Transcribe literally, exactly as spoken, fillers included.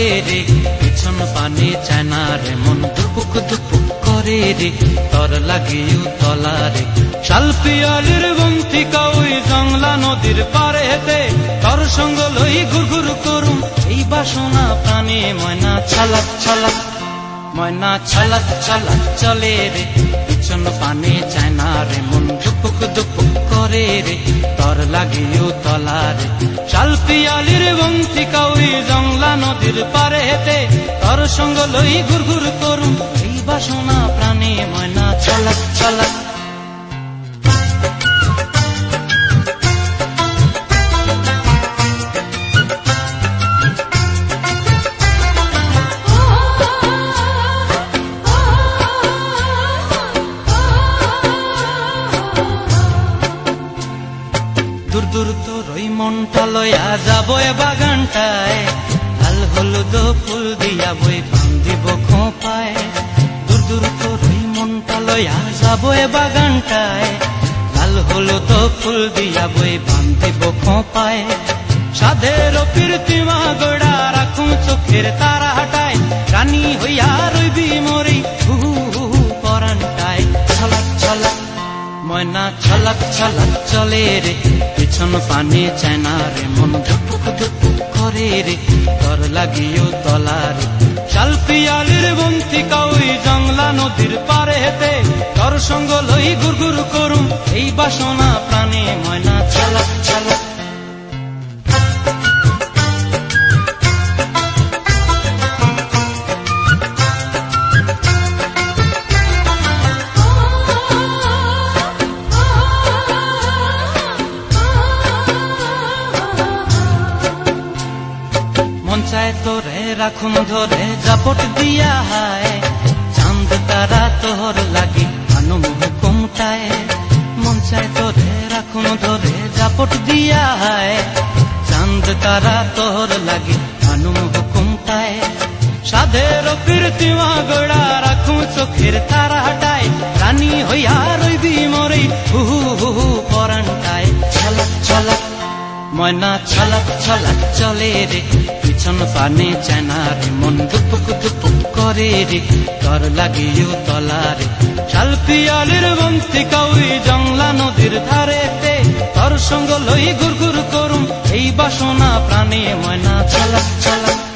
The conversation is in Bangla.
চলে রে পিছন পানে চায় না রে মন দুপুক দুপুক করে রে তর লাগিও তলারে শাল পিয়ালির বন্তিকা ওই জংলা নদীর পারে হেতে তর সঙ্গ লই ঘুর ঘুর করুম এই বাসনা প্রাণে ময়না ছলাক ছলাক ময়না ছলাক ছলাক চলে রে পিছন পানে চায় না রে মন দুপুক দুপুক করে রে তর লাগিও তলারে শাল পিয়ালির বন্তিকা ওই জংলা নদীর পারে হেতে তর সঙ্গ লই ঘুর ঘুর করুম এই বাসনা প্রাণে ময়না ছলাক ছলাক দূর দূর তোর ওই মনটা লয়া যাবো এ বাগানটায় লাল হলুদ ফুল দিয়া বই বান্ধিব খোঁপায় দূর দূর তোর ওই মনটা লয়া যাবো এ বাগানটায় লাল হলুদ ফুল দিয়া বই বান্ধিব খোঁপায় সাধের প্রীতিমা গোড়া রাখুন চোখের তারা হাটায় রানী হইয়া রইবি মরি হু হু পরানটায় ছলাক ছলাক ময়না ছলাক ছলাক চলে রে পিছন পানে চায় না রে মন ধুপুক ধুপুক করে রে তর লাগিও তলারে শাল পিয়ালির বন্তিকা ওই জংলা নদীর পারে হেতে তর সঙ্গ লই ঘুর ঘুর করুম এই বাসনা প্রাণে ময়না ছলাক ছলাক মন চায় তোরে রাখুন ধরে জাপট দিয়া হায় চাঁদ তারা তোর লাগি আনুম হুকুমটায় মন চায় তোরে রাখুন ধরে জাপট দিয়া হায় চাঁদ তারা তোর লাগি আনুম হুকুমটায় সাধের প্রীতিমা গোড়া রাখুন চোখের তারা হাটায় রানী হইয়া রইবি মরি হু হু হু পরানটায় ছলাক ছলাক ময়না ছলাক ছলাক চলে রে পিছন পানে চায় না রে মন দুপুক দুপুক করে রে তর লাগিও তলারে শাল পিয়ালির বন্তিকা ওই জংলা নদীর ধারেতে তর সঙ্গ লই ঘুর ঘুর করুম এই বাসনা প্রাণে ময়না ছলাক ছলাক